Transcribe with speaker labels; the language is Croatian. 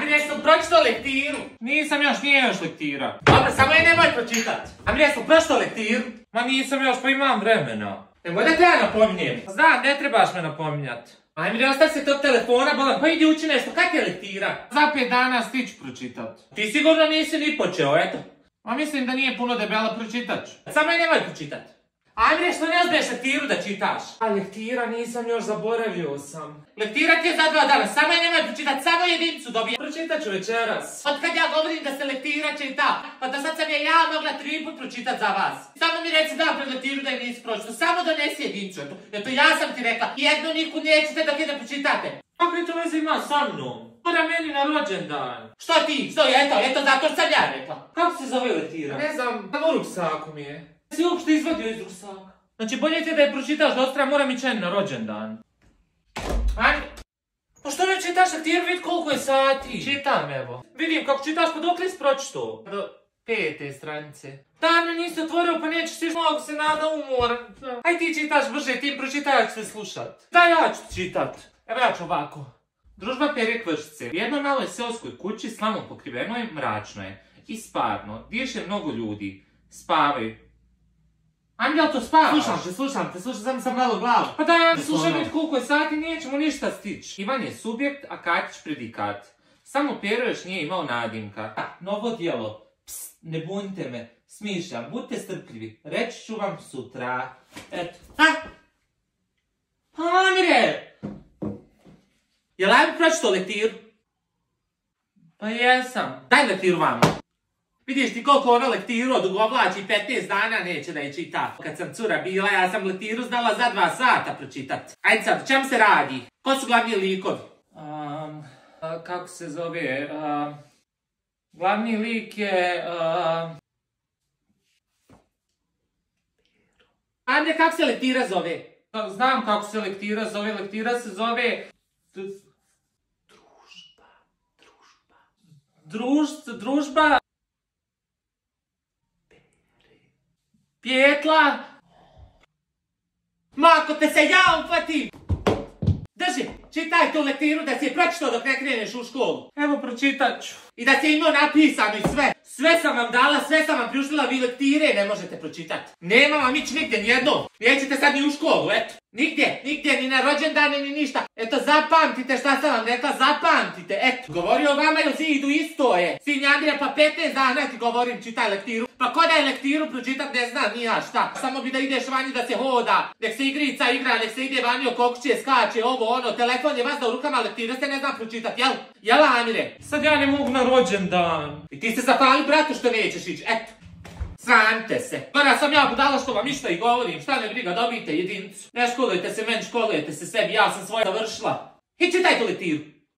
Speaker 1: Andrija, jesam pročitao lektiru?
Speaker 2: Nisam još, nije još lektira.
Speaker 1: Dobro, samo je nemoj pročitat. Andrija, jesam pročitao lektiru?
Speaker 2: Ma nisam još, pa imam vremena.
Speaker 1: Nemoj da te ja napominjem.
Speaker 2: Znam, ne trebaš me napominjat.
Speaker 1: Ajme, ostavi se tog telefona, bolam, pa idi uči nešto, kak je lektira?
Speaker 2: Za 5 dana stić pročitat.
Speaker 1: Ti sigurno nisi ni počeo, eto.
Speaker 2: Ma mislim da nije puno debela, pročitat ću.
Speaker 1: Samo je nemoj pročitat. Ajme, što ne uzmeš lektiru da čitaš?
Speaker 2: A lektira nisam još, zaboravio sam.
Speaker 1: Lektira ti je za 2 dana, samo je nemoj pročitat, samo jedincu dobije.
Speaker 2: Pročitat ću večeras.
Speaker 1: Od kad ja govorim da se lektira čita, pa do sad sam je ja mogla 3 put pročitat za vas. Samo mi reci dan pred lektiru da je nisi pročitao, samo donesi jedincu, eto ja sam ti rekla, jednu niku nećete dok je ne pročitate.
Speaker 2: Kakve to veze ima sa mnom? Mora meni na rođendan.
Speaker 1: Što ti? Stoj, eto, zato što sam ja rekla.
Speaker 2: Kako se zove lektira? Ne znam, u ruksaku mi je.
Speaker 1: Si uopšte izvadio iz ruksaka?
Speaker 2: Znači bolje ti da je pročitaš do otra, moram ići na rođendan.
Speaker 1: Ajde. Pa što ne čitaš lektiru, vidi koliko je sati?
Speaker 2: Čitam evo. Vidim kako čitaš, pa dok li si pročitao?
Speaker 1: Do 5. stranice.
Speaker 2: Dan me nisi otvorio, pa nećeš ti mogu se nada umoran. Aj ti čitaš brže, ti pročitaj, ja ću se slušat. Da, ja ću čitat.
Speaker 1: Evo ja ću ovako.
Speaker 2: Družba Pere Kvrščice. U jednoj maloj seoskoj kući, slamom pokrivenoj, mračno je. I sparno. Diše mnogo ljudi. Spavaju.
Speaker 1: Anđel, to spavaš?
Speaker 2: Slušam te, slušam sam malo glavu. Pa da, ja slušam već koliko je sati, nećemo ništa stići. Ivan je subjekt, a Katić predikat. Samo Pero još nije imao nadimka. Novo djelo. Psst, ne bunite me. Smišljam, budite strpljivi. Reći ću vam sutra. Eto.
Speaker 1: Amire! Jel ajmo pročitao lektiru?
Speaker 2: Pa jesam.
Speaker 1: Daj lektiru vamo. Vidiš ti koliko ono lektiru odugovlači, 15 dana neće da je čita. Kad sam cura bila, ja sam lektiru znala za 2 sata pročitat. Ajde sad, čem se radi? Ko su glavni likovi?
Speaker 2: Kako se zove? Glavni lik je...
Speaker 1: Andrej, kako se lektira zove?
Speaker 2: Znam kako se lektira zove. Lektira se zove... Družba... Pjetla...
Speaker 1: Ma, ako te se ja uhvatim! Drži, čitaj tu lektiru da si je pročitao dok ne kreneš u školu.
Speaker 2: Evo, pročitat ću.
Speaker 1: I da si imao napisano i sve. Sve sam vam dala, sve sam vam priuštila, vi lektire ne možete pročitati. Nema vam ići nigdje, nijednom. Nećete sad ni u školu, eto. Nigdje, ni na rođendane, ni ništa. Eto, zapamtite šta sam vam rekla, zapamtite, eto. Govorio vama ili svi idu isto je. Sin Andrija, pa 15 dana ti govorim, čitaj lektiru. Pa ko da je lektiru pročitat, ne znam, ni ja šta. Samo bi da ideš vani da se hoda, nek se igrica igra, nek se ide vani oko kuće, skače, ovo, ono, telefon je vas da u rukama, lektiru se ne znam pročitat, jel? Jel, Amire?
Speaker 2: Sad ja ne mogu na rođendan.
Speaker 1: I ti se zapali bratu što nećeš ići, eto. Sramite se. Gora sam ja budala što vam ništa i govorim, šta me briga, dobijte jedincu. Ne školujete se meni, školujete se sebi, ja sam svoje završila. I čitaj tu lektiru.